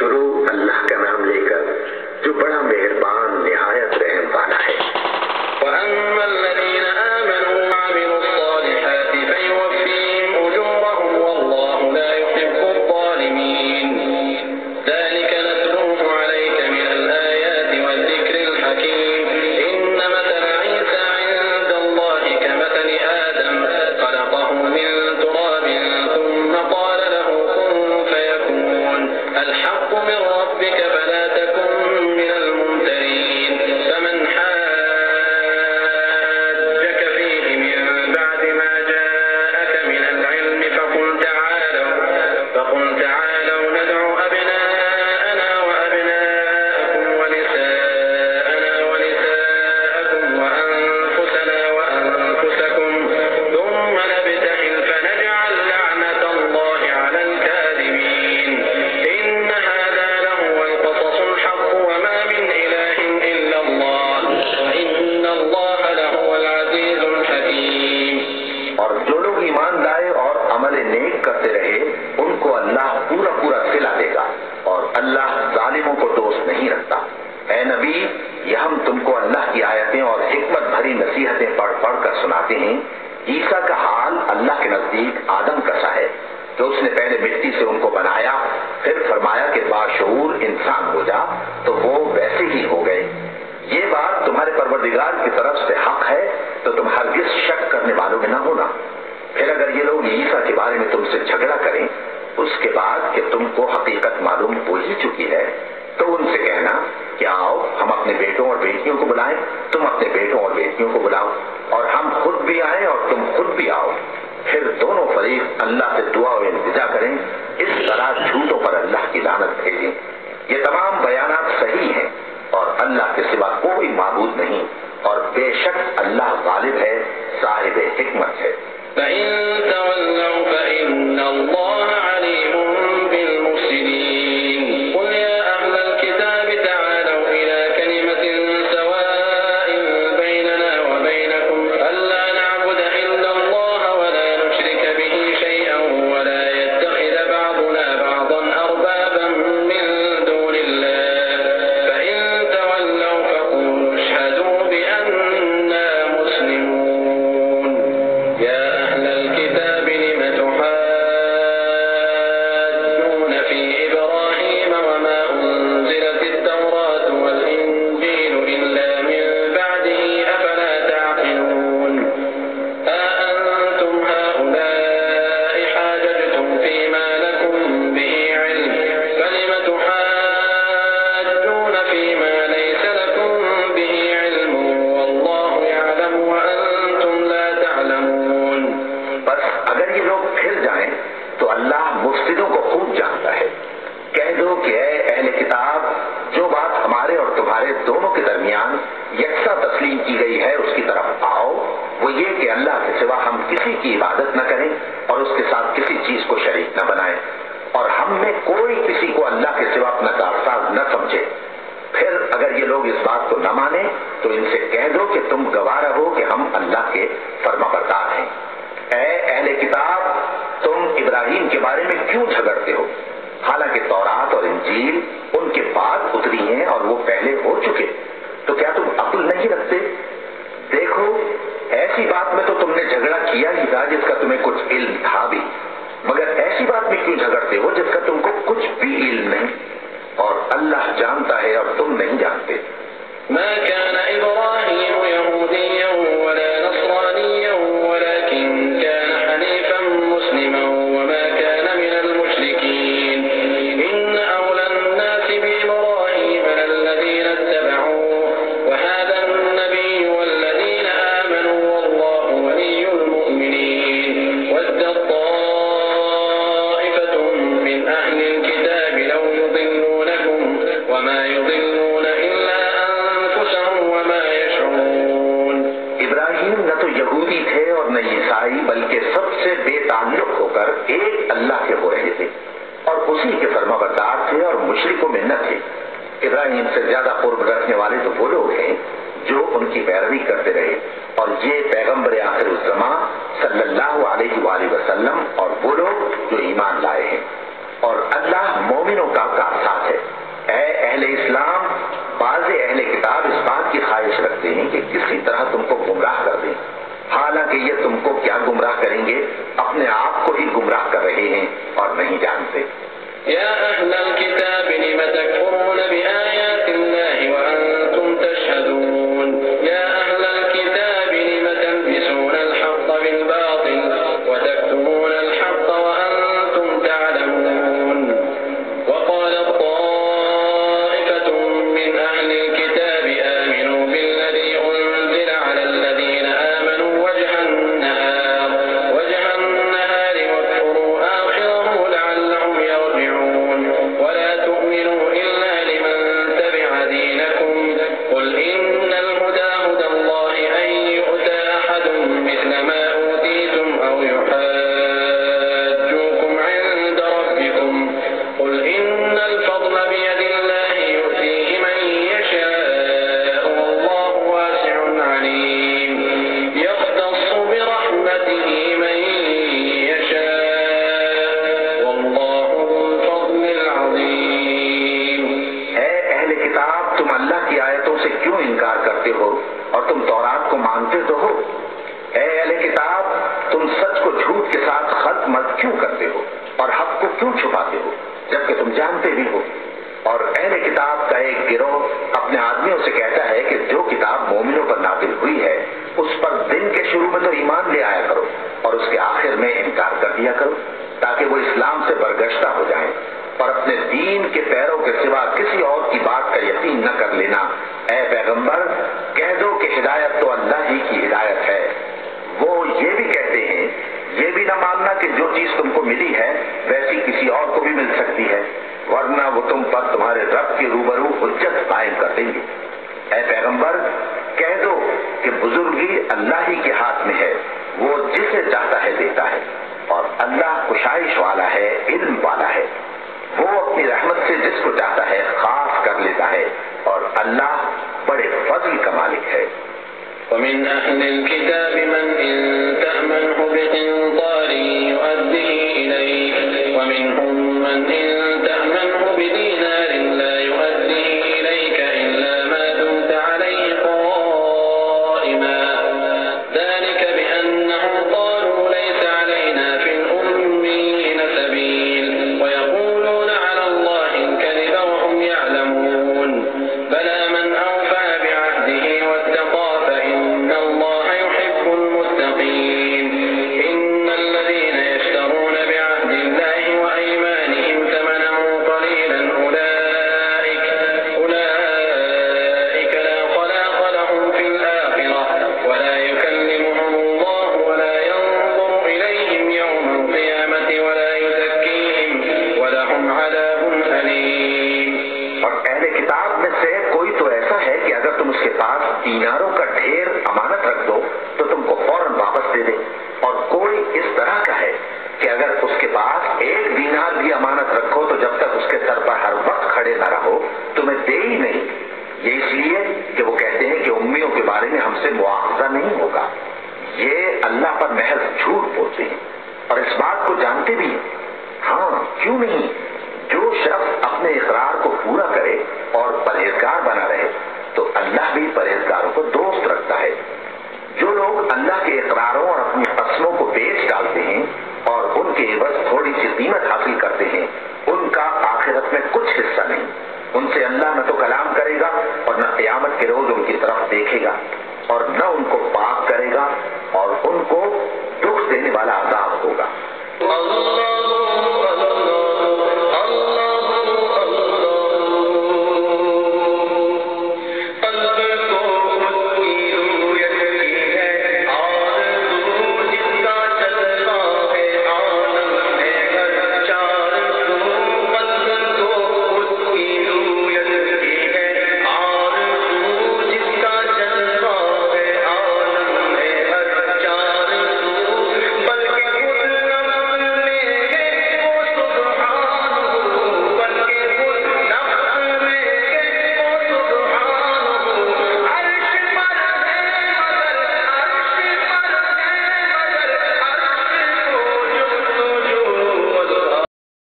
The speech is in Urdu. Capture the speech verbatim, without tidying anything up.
شروع اللہ کا نام لے کر جو بڑا مہربان نہایت رحم والا ہے۔ وَأَمَّا الَّذِينَ آمَنُوا وَعَمِلُوا الصَّالِحَاتِ فَيُوَفِّيهِمْ أُجُورَهُمْ وَاللَّهُ لَا يُحِبُّ الظَّالِمِينَ ذَلِكَ نَتْلُوهُ عَلَيْكَ مِنَ الْآيَاتِ وَالذِّكْرِ الْحَكِيمِ إِنَّ مَثَلَ عِيسَى عِندَ اللَّهِ كَمَثَلِ آدَمَ خَلَقَهُ مِن تُرَابٍ ثُمَّ قَالَ لَهُ كُن فَيَكُونُ الْحَقُّ مِن رَّبِّكَ فَلَا تَكُن مِّنَ الْمُمْتَرِينَ فَمَنْ نصیحتیں پڑھ پڑھ کر سناتے ہیں۔ عیسیٰ کا حال اللہ کے نزدیک آدم کا سا ہے کہ اس نے پہلے مٹی سے ان کو بنایا، پھر فرمایا کہ باشعور انسان ہو جا، تو وہ ویسے ہی ہو گئے۔ یہ بات تمہارے پروردگار کی طرف سے حق ہے تو تم ہرگز شک کرنے والوں میں نہ ہونا۔ پھر اگر یہ لوگ عیسیٰ کے بارے میں تم سے جھگڑا کریں اس کے بعد کہ تم کو حقیقت معلوم ہو ہی چکی ہے، تو ان سے کہنا کہ آؤ ہم اپنے بیٹوں اور بیٹیوں کو بلائیں، تم اپنے بیٹوں اور بیٹیوں کو بلاؤ، اور ہم خود بھی آئیں اور تم خود بھی آؤ، پھر دونوں فریق اللہ سے دعا و التجا کریں، اس طرح جھوٹوں پر اللہ کی لعنت بھیجیں۔ یہ تمام بیانات صحیح ہیں اور اللہ کے سوا کوئی معبود نہیں، اور بے شک اللہ غالب ہے، صاحب حکمت ہے۔ فَإِن تَوَلَّوْا فَإِنَّ اللَّهَ عَلِيمٌ بِالْمُفْسِدِينَ قُلْ يَا أَهْلَ الْكِتَابِ تَعَالَوْا إِلَىٰ كَلِمَةٍ سَوَاءٍ بَيْنَنَا وَبَيْنَكُمْ أَلَّا نَعْبُدَ إِلَّا اللَّهَ وَلَا نُشْرِكَ بِهِ شَيْئًا وَلَا يَتَّخِذَ بَعْضُنَا بَعْضًا أَرْبَابًا مِّن دُونِ اللَّهِ فَإِن تَوَلَّوْا فَقُولُوا اشْهَدُوا بِأَنَّا مُسْلِمُونَ يَا أهل الكتاب لم تحاجون في إبراهيم وما أنزلت التوراة والإنجيل إلا من بعده أفلا تعقلون ها أنتم هؤلاء حاججتم فيما لكم به علم فلم تحاجون فيما ليس لكم به علم والله يعلم وأنتم لا تعلمون۔ بس اگر یہ لوگ پھر جائیں تو اللہ مفسدوں کو خوب جانتا ہے۔ کہہ دو کہ اے اہل کتاب، جو بات ہمارے اور تمہارے دونوں کے درمیان یکساں تسلیم کی گئی ہے اس کی طرف آؤ، وہ یہ کہ اللہ کے سوا ہم کسی کی عبادت نہ کریں اور اس کے ساتھ کسی چیز کو شریک نہ بنائیں، اور ہم میں کوئی کسی کو اللہ کے سوا اپنا کارساز نہ سمجھے۔ پھر اگر یہ لوگ اس بات کو نہ مانیں تو ان سے کہہ دو کہ تم گواہ رہو کہ ہم اللہ کے فرما بردار ہیں۔ اے اہل کتاب، تم ابراہیم کے بارے میں کیوں جھگڑتے ہو؟ حالانکہ تورات اور انجیل ان کے بعد اتری ہیں اور وہ پہلے ہو چکے، تو کیا تم عقل نہیں رکھتے؟ دیکھو، ایسی بات میں تو تم نے جھگڑا کیا ہی تھا جس کا تمہیں کچھ علم تھا بھی، مگر ایسی بات میں کیوں جھگڑتے ہو جس کا تم کو کچھ بھی علم نہیں؟ اور اللہ جانتا ہے اور تم نہیں جانتے۔ ما كان إبراهيم يهوديا ولا نصرانيا ولكن كان حنيفا مسلما وما كان من المشركين إن أولى الناس بإبراهيم للذين اتبعوه وهذا النبي والذين آمنوا والله ولي المؤمنين ودت طائفة من أهل الكتاب لو يضلونكم وما يضلون إلا ابراہیم نہ تو یہودی تھے اور نہ عیسائی، بلکہ سب سے بے تعلق ہو کر ایک اللہ کے ہو رہے تھے اور اسی کے فرما بردار تھے اور مشرکوں میں نہ تھے۔ ابراہیم سے زیادہ قرب رکھنے والے تو وہ لوگ ہیں جو ان کی پیروی کرتے رہے، اور یہ پیغمبر آخر الزماں صلی اللہ علیہ وآلہ وسلم اور وہ لوگ جو ایمان لائے ہیں، اور اللہ مومنوں کا کارساز ہے۔ किसी तरह तुमको गुमराह कर दें। हालांकि ये तुमको क्या गुमराह करेंगे, अपने आप को ही गुमराह कर रहे हैं और नहीं जानते। या अहलल किताब लिम तकफुरून बिआयाति ल्लाहि व अंतुम तशहदून या अहलल किताब लिम तल्बिसून अल-हक़्क़ बिल-बातिल व तक्तुमून अल-हक़्क़ व अंतुम तअलमून व क़ालत ताइफ़तुम मिन अहलिल किताब आमिनू बिल्लज़ी उन्ज़िला अला अल्लज़ीना आमनू वजहन नहार वजहन नहार वक्फुरू आखिरहु लअल्लहुम यरजिऊन वला तु'मिनू इल्ला लिमन तबिअ दीनकुम क़ुल इन्नल हुदा हुदल्लाहि अन यु'ता अहदun मिस्ला मा ऊतीतुम अव युहाज्जूकुम 'इंदा रब्बिकुम क़ुल इन्नल फ़ضل बियदिल्लाहि यु'तीहि मन यशाअ वल्लाहु वासि'un 'अलीम यख़्तस्सु बिरहमतिहि मन यशाअ वल्लाहु ज़ुल फ़ضलिल 'अज़ीम। ऐ अहले किताब, तुम अल्लाह की आयतों से क्यों इनकार करते हो और तुम तौरात को मानते तो हो। ऐ अहले किताब, तुम सच को झूठ के साथ खल्त मत क्यों करते हो और हक को क्यों छुपाते हो जबकि तुम जानते भी हो। और अहले किताब का एक गिरोह अपने आदमियों से कहता है कि जो किताब मोमिनों पर नाज़िल हुई है उस पर दिन के शुरू में तो ईमान ले आया करो और उसके आखिर में इनकार कर दिया करो, ताकि वो इस्लाम से बरगश्ता हो जाएं और अपने दीन के पैरों के सिवा किसी और की बात का यकीन न कर लेना। ऐ पैगंबर, कह दो कि हिदायत तो अल्लाह ही की हिदायत है। वो ये भी कहते हैं, ये भी न मानना कि जो चीज तुमको मिली है वैसी किसी और को भी मिल सकती है, वरना वो तुम पर तुम्हारे रब के रूबरू हुज्जत कायम कर देंगे। ऐ पैगंबर, कह दो कि बुजुर्गी अल्लाह ही के हाथ में है, वो जिसे चाहता है देता है और अल्लाह कुशाइश वाला है, इल्म वाला है। वो अपनी रहमत से जिसको चाहता है खास कर लेता है और अल्लाह बड़े फजल का मालिक है। ومن أهل الكتاب من إن تأمنه بقنطار يؤده إليك ومنهم من إن تأمنه بدينار لا يؤده إليك إلا ما دمت عليه قائما ذلك بأنهم قالوا ليس علينا في الأميين سبيل ويقولون على الله الكذب وهم يعلمون بلى من أوفى بعهده واتقى فإن الله يحب المتقين إن الذين يشترون بعهد الله وأيمانهم ثمنا قليلا أولئك أولئك لا خلاق لهم في الآخرة ولا يكلمهم الله ولا ينظر إليهم يوم القيامة ولا يزكيهم ولهم عذاب أليم۔ और अहले किताब में से कोई तो ऐसा है कि अगर तुम उसके पास दीनारों का ढेर अमानत रख दो तो तुमको फौरन वापस दे दे, और कोई इस तरह का है कि अगर उसके पास एक दीनार भी अमानत रखो तो जब तक उसके सर पर हर वक्त खड़े न रहो तुम्हें दे ही नहीं। ये इसलिए कि वो कहते हैं कि उम्मियों के बारे में हमसे मुआवजा नहीं होगा। ये अल्लाह पर महज झूठ बोलते हैं और इस बात को जानते भी हैं। हाँ, क्यों नहीं,